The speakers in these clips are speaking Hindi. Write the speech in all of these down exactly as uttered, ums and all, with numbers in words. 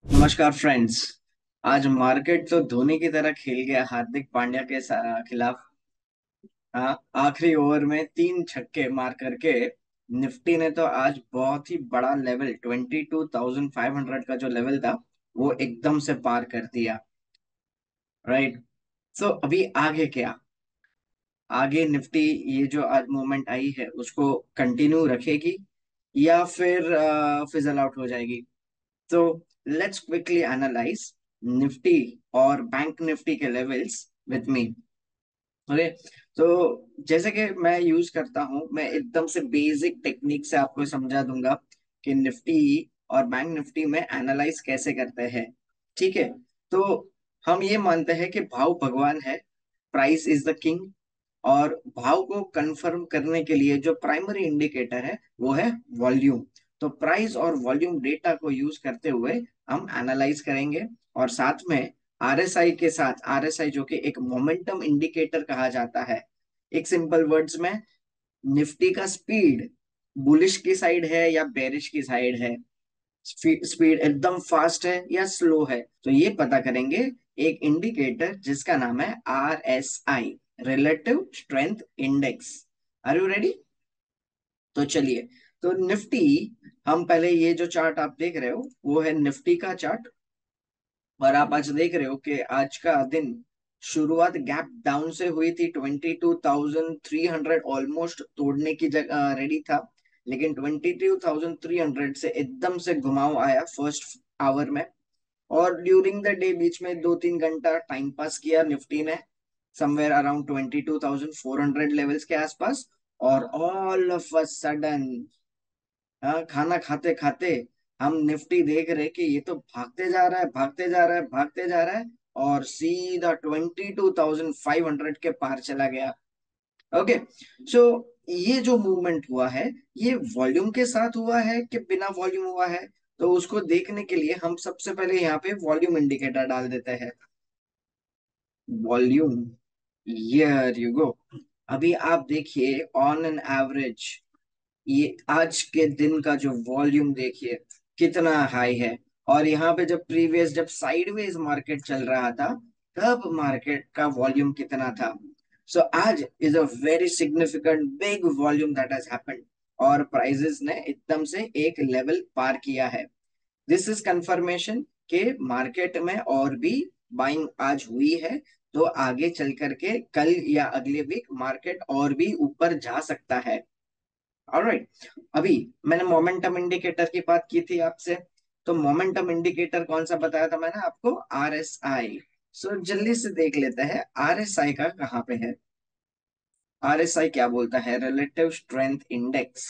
नमस्कार फ्रेंड्स। आज मार्केट तो धोनी की तरह खेल गया हार्दिक पांड्या के सा- खिलाफ। हाँ, आखिरी ओवर में तीन छक्के मार करके निफ्टी ने तो आज बहुत ही बड़ा level twenty two thousand five hundred का जो लेवल था वो एकदम से पार कर दिया। राइट। सो अभी आगे क्या? आगे निफ्टी ये जो आज मूवमेंट आई है उसको कंटिन्यू रखेगी या फिर फिजल आउट हो जाएगी? तो लेट्स क्विकली एनालाइज निफ्टी और बैंक निफ्टी के लेवल्स विथ मी। ओके। तो जैसे कि मैं यूज करता हूं, मैं एकदम से बेसिक टेक्निक से आपको समझा दूंगा कि निफ्टी और बैंक निफ्टी में एनालाइज कैसे करते हैं। ठीक है। तो हम ये मानते हैं कि भाव भगवान है, प्राइस इज द किंग। और भाव को कंफर्म करने के लिए जो प्राइमरी इंडिकेटर है वो है वॉल्यूम। तो प्राइस और वॉल्यूम डेटा को यूज करते हुए हम एनालाइज करेंगे। और साथ में आरएसआई के साथ, आरएसआई जो कि एक मोमेंटम इंडिकेटर कहा जाता है, एक सिंपल वर्ड्स में निफ्टी का स्पीड बुलिश की साइड है या बेरिश की साइड है, स्पीड एकदम फास्ट है या स्लो है, तो ये पता करेंगे एक इंडिकेटर जिसका नाम है R S I, relative strength index. Are you ready? तो चलिए। तो निफ्टी, हम पहले ये जो चार्ट आप देख रहे हो वो है निफ्टी का चार्ट। और आप आज देख रहे हो कि आज का दिन शुरुआत गैप डाउन से हुई थी, twenty two thousand three hundred almost तोड़ने की जगह रेडी था। लेकिन twenty two thousand three hundred से एकदम से घुमाव आया फर्स्ट आवर में। और ड्यूरिंग द डे बीच में दो तीन घंटा टाइम पास किया निफ्टी ने, somewhere around twenty two thousand four hundred levels के आसपास। और ऑल ऑफ अ सडन, हाँ, खाना खाते खाते हम निफ्टी देख रहे कि ये तो भागते जा रहा है, भागते जा रहा है, भागते जा रहा है, और सीधा twenty two thousand five hundred के पार चला गया। ओके। सो ये जो मूवमेंट हुआ है, ये वॉल्यूम के साथ हुआ है कि बिना वॉल्यूम हुआ है? तो उसको देखने के लिए हम सबसे पहले यहाँ पे वॉल्यूम इंडिकेटर डाल देते हैं। Volume, here you go. अभी आप देखिए ऑन एन एवरेज ये आज के दिन का जो वॉल्यूम देखिए कितना हाई है। और यहाँ पे जब प्रीवियस, जब साइडवेज मार्केट चल रहा था, तब मार्केट का वॉल्यूम कितना था? सो आज is a very significant big volume that has happened. और प्राइजेस ने एकदम से एक लेवल पार किया है। दिस इज कंफर्मेशन के मार्केट में और भी बाइंग आज हुई है। तो आगे चल करके कल या अगले वीक मार्केट और भी ऊपर जा सकता है। ऑलराइट। अभी मैंने मोमेंटम इंडिकेटर की बात की थी आपसे। तो मोमेंटम इंडिकेटर कौन सा बताया था मैंने आपको? आर एस आई। सो जल्दी से देख लेते हैं आर एस आई का कहाँ पे है। आर एस आई क्या बोलता है? Relative strength index.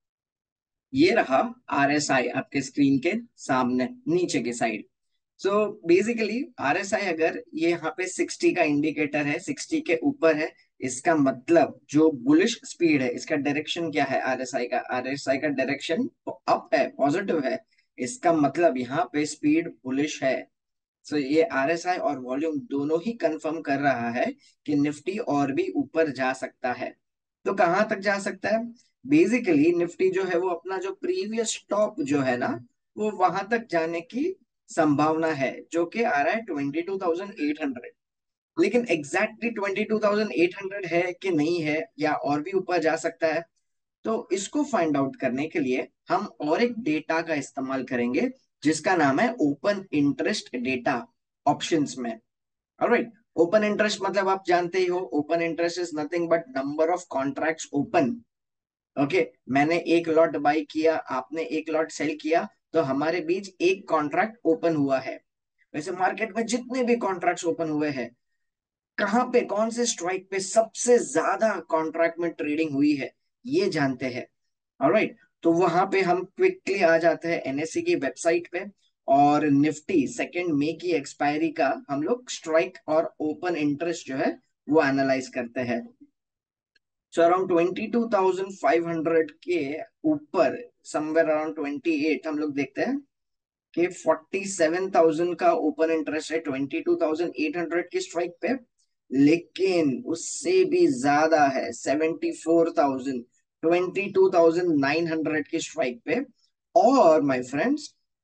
ये रहा आर एस आई आपके स्क्रीन के सामने नीचे की side. So basically R S I अगर ये यहाँ पे सिक्सटी का इंडिकेटर है, सिक्सटी के ऊपर है, इसका मतलब जो बुलिश स्पीड है, इसका डायरेक्शन क्या है? आर एस आई का, आर एस आई का डायरेक्शन अप है, पॉजिटिव है। इसका मतलब यहाँ पे स्पीड बुलिश है। सो ये आर एस आई और वॉल्यूम दोनों ही कंफर्म कर रहा है कि निफ्टी और भी ऊपर जा सकता है। तो कहां तक जा सकता है? बेसिकली निफ्टी जो है वो अपना जो प्रीवियस टॉप जो है ना, वो वहां तक जाने की संभावना है, जो कि आ रहा है twenty two thousand eight hundred. लेकिन exactly twenty two thousand eight hundred है कि नहीं है, या और भी ऊपर जा सकता है? तो इसको फाइंड आउट करने के लिए हम और एक डेटा का इस्तेमाल करेंगे जिसका नाम है ओपन इंटरेस्ट डेटा ऑप्शंस में। ऑलराइट। ओपन इंटरेस्ट मतलब आप जानते ही हो, open interest is nothing but number of contracts open. Okay. मैंने एक लॉट बाई किया, आपने एक लॉट सेल किया, तो हमारे बीच एक कॉन्ट्रैक्ट ओपन हुआ है। वैसे मार्केट में जितने भी कॉन्ट्रैक्ट्स ओपन हुए हैं, कहां पे, कौन से स्ट्राइक पे सबसे ज्यादा कॉन्ट्रैक्ट में ट्रेडिंग हुई है, ये जानते हैं। ऑलराइट। तो वहां पे हम क्विकली आ जाते हैं एन एस ई की वेबसाइट पे, और निफ्टी सेकेंड मई की एक्सपायरी का हम लोग स्ट्राइक और ओपन इंटरेस्ट जो है वो एनालाइज करते हैं। So around twenty two thousand five hundred के ऊपर, समवेयर अराउंड ट्वेंटी एट, हम लोग देखते हैं कि फोर्टी सेवन थाउजेंड का ओपन इंटरेस्ट है twenty two thousand eight hundred की स्ट्राइक पे। लेकिन उससे भी ज्यादा है seventy four thousand, twenty two thousand nine hundred की स्ट्राइक पे। और my friends,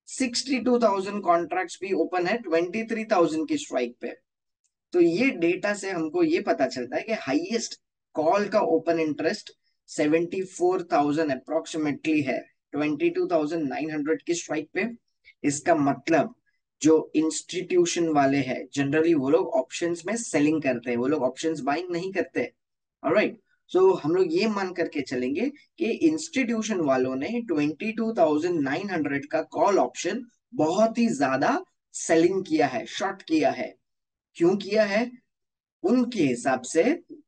sixty two thousand contracts भी ओपन है ट्वेंटी थ्री थाउजेंड की स्ट्राइक पे। तो ये डेटा से हमको ये पता चलता है कि हाईएस्ट कॉल का open interest seventy four thousand approximately है twenty two thousand nine hundred की स्ट्राइक पे। इसका मतलब जो इंस्टीट्यूशन वाले हैं जनरली वो लोग ऑप्शंस में सेलिंग करते हैं, वो लोग ऑप्शंस बाइंग नहीं करते। ऑलराइट, सो हम लोग ये मान करके चलेंगे कि इंस्टीट्यूशन वालों ने twenty two thousand nine hundred का कॉल ऑप्शन बहुत ही ज्यादा सेलिंग किया है, शॉर्ट किया है। क्यों किया है? उनके हिसाब से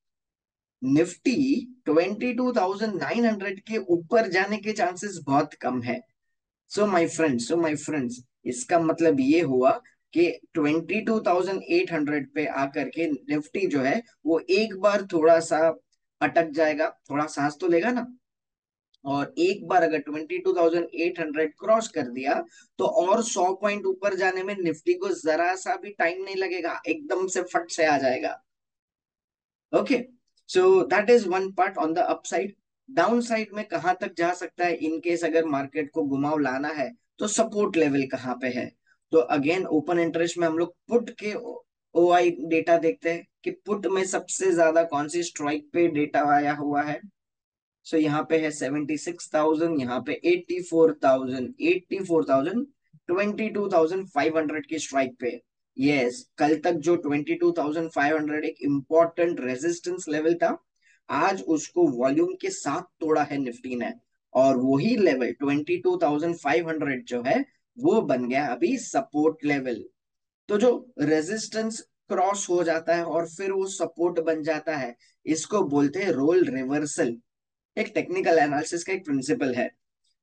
Nifty twenty two thousand nine hundred के ऊपर जाने के चांसेस बहुत कम है। So my friends so my friends इसका मतलब ये हुआ कि twenty two thousand eight hundred पे आकर के निफ्टी जो है वो एक बार थोड़ा सा अटक जाएगा, थोड़ा सांस तो लेगा ना। और एक बार अगर twenty two thousand eight hundred cross कर दिया तो और सौ पॉइंट ऊपर जाने में निफ्टी को जरा सा भी टाइम नहीं लगेगा, एकदम से फट से आ जाएगा। Okay, so that is one part on the upside. Down side में कहां तक जा सकता है इन केस अगर मार्केट को घुमाव लाना है, तो सपोर्ट लेवल कहां पे है? तो अगेन ओपन इंटरेस्ट में हम लोग पुट के ओ आई डेटा देखते हैं कि पुट में सबसे ज्यादा कौन सी स्ट्राइक पे डेटा आया हुआ है। सो so, यहाँ पे है सेवेंटी सिक्स थाउजेंड, यहाँ पे eighty four thousand, eighty four thousand, twenty two thousand five hundred की स्ट्राइक पे। यस yes, कल तक जो twenty two thousand five hundred एक इंपॉर्टेंट रेजिस्टेंस लेवल था, आज उसको वॉल्यूम के साथ तोड़ा है निफ्टी ने। और वही level twenty two thousand five hundred जो है वो बन गया अभी सपोर्ट लेवल। तो जो रेजिस्टेंस क्रॉस हो जाता है और फिर वो सपोर्ट बन जाता है, इसको बोलते हैं रोल रिवर्सल। एक टेक्निकल एनालिसिस का एक प्रिंसिपल है।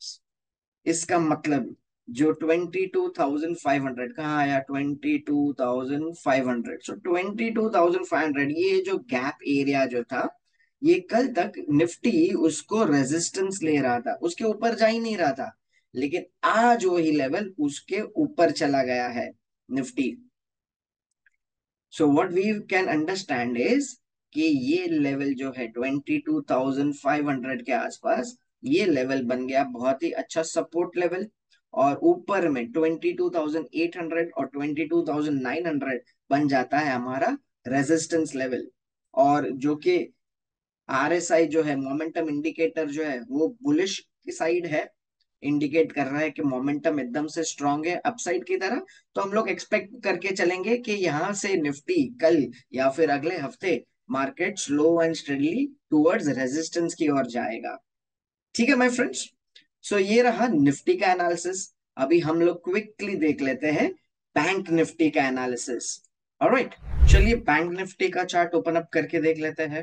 इसका मतलब जो twenty two thousand five hundred कहाँ आया, twenty two thousand five hundred, so twenty two thousand five hundred ये जो गैप एरिया जो था, ये कल तक निफ्टी उसको रेजिस्टेंस ले रहा था, उसके ऊपर जा ही नहीं रहा था। लेकिन आज वही लेवल उसके ऊपर चला गया है Nifty. So what we can understand is कि ये लेवल जो है twenty two thousand five hundred के आसपास, ये लेवल बन गया बहुत ही अच्छा सपोर्ट लेवल। और ऊपर में twenty two thousand eight hundred और twenty two thousand nine hundred बन जाता है हमारा रेजिस्टेंस लेवल। और जो कि आर एस आई जो है, मोमेंटम इंडिकेटर जो है, वो बुलिश की साइड है, इंडिकेट कर रहा है कि मोमेंटम एकदम से स्ट्रांग है अपसाइड की तरह। तो हम लोग एक्सपेक्ट करके चलेंगे कि यहाँ से निफ्टी कल या फिर अगले हफ्ते market slow and steadily towards resistance की ओर जाएगा। ठीक है माय फ्रेंड्स, सो ये रहा निफ्टी का एनालिसिस। अभी हम लोग क्विकली देख लेते हैं बैंक निफ्टी का एनालिसिस। ऑलराइट, चलिए बैंक निफ्टी का चार्ट ओपन अप करके देख लेते हैं।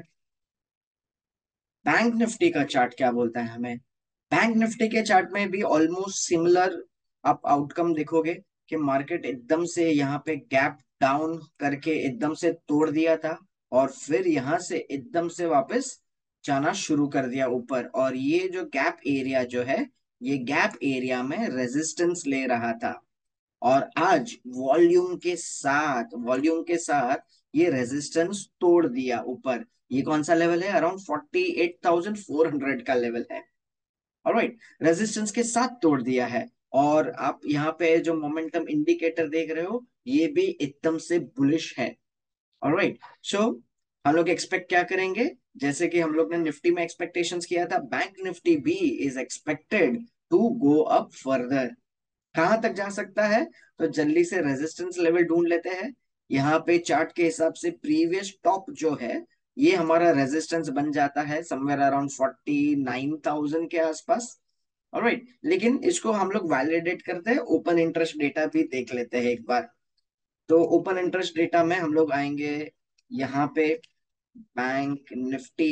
बैंक निफ्टी का चार्ट क्या बोलता है हमें? बैंक निफ्टी के चार्ट में भी ऑलमोस्ट सिमिलर आप आउटकम देखोगे कि मार्केट एकदम से यहाँ पे गैप डाउन करके एकदम से तोड़ दिया था, और फिर यहाँ से एकदम से वापस जाना शुरू कर दिया ऊपर। और ये जो गैप एरिया जो है, ये गैप एरिया में रेजिस्टेंस ले रहा था। और आज वॉल्यूम के साथ वॉल्यूम के साथ ये रेजिस्टेंस तोड़ दिया ऊपर। ये कौन सा लेवल है? Around forty eight thousand four hundred का लेवल है। ऑलराइट, रेजिस्टेंस के साथ तोड़ दिया है। और आप यहाँ पे जो मोमेंटम इंडिकेटर देख रहे हो, ये भी एकदम से बुलिश है। ऑलराइट, सो हम लोग एक्सपेक्ट क्या करेंगे? जैसे कि हम लोग ने निफ्टी में एक्सपेक्टेशंस किया था, बैंक निफ्टी भी is expected to go up further. कहां तक जा सकता है? तो जल्दी से रेजिस्टेंस लेवल ढूंढ लेते हैं। यहाँ पे चार्ट के हिसाब से प्रीवियस टॉप जो है, ये हमारा रेजिस्टेंस बन जाता है somewhere around forty nine thousand के आसपास। ऑलराइट, लेकिन इसको हम लोग वैलिडेट करते हैं, ओपन इंटरेस्ट डेटा भी देख लेते हैं एक बार। तो ओपन इंटरेस्ट डेटा में हम लोग आएंगे यहाँ पे bank Nifty,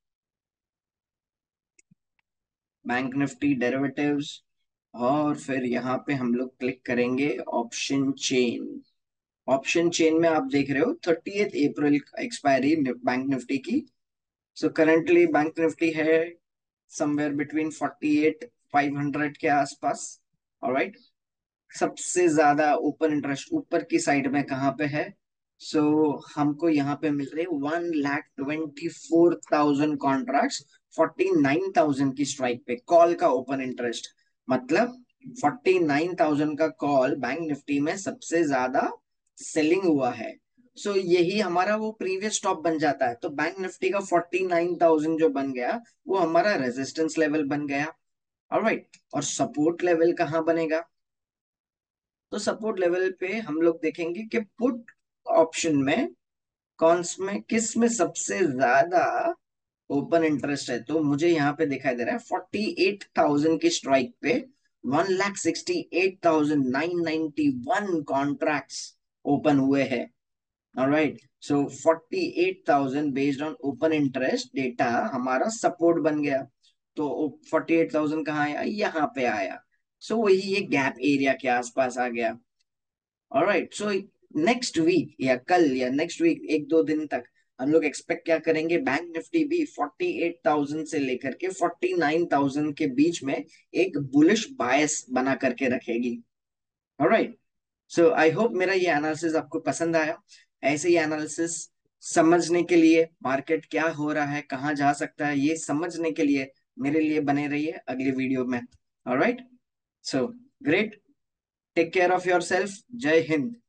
bank Nifty derivatives, और फिर यहाँ पे हम लोग क्लिक करेंगे ऑप्शन चेन। ऑप्शन चेन में आप देख रहे हो thirtieth April expiry bank Nifty की। सो करंटली बैंक निफ्टी है somewhere between forty eight five hundred के आसपास। ऑलराइट, सबसे ज्यादा ओपन इंटरेस्ट ऊपर की साइड में कहाँ पे है? सो so, हमको यहाँ पे मिल रहे one lakh twenty four thousand contract forty nine thousand की स्ट्राइक पे कॉल का ओपन इंटरेस्ट। मतलब फोर्टी नाइन थाउजेंड का कॉल बैंक निफ्टी में सबसे ज्यादा सेलिंग हुआ है। सो so, यही हमारा वो प्रीवियस स्टॉप बन जाता है। तो बैंक निफ्टी का फोर्टी नाइन थाउजेंड जो बन गया वो हमारा रेजिस्टेंस लेवल बन गया। ऑलराइट, और सपोर्ट लेवल कहाँ बनेगा? तो सपोर्ट लेवल पे हम लोग देखेंगे कि पुट ऑप्शन में कौन में किस में सबसे ज्यादा ओपन इंटरेस्ट है। तो मुझे यहाँ पे दिखाई दे रहा है फोर्टी एट थाउजेंड की स्ट्राइक पे one lakh sixty eight thousand nine ninety one contracts open हुए हैं। Alright, so forty eight thousand based on open interest data हमारा सपोर्ट बन गया। तो फोर्टी एट थाउजेंड कहाँ आया? यहाँ पे आया। सो so, वही ये गैप एरिया के आसपास आ गया। ऑलराइट, सो नेक्स्ट वीक या कल या नेक्स्ट वीक एक दो दिन तक हम लोग एक्सपेक्ट क्या करेंगे? बैंक निफ्टी भी फोर्टी एट थाउजेंड से लेकर के फोर्टी नाइन थाउजेंड के बीच में एक बुलिश बायस बना करके रखेगी। ऑलराइट, सो आई होप मेरा ये एनालिसिस आपको पसंद आया। ऐसे ही एनालिसिस समझने के लिए मार्केट क्या हो रहा है, कहाँ जा सकता है, ये समझने के लिए मेरे लिए बने रहिए अगली वीडियो में। Alright, so great, take care of your self. जय हिंद।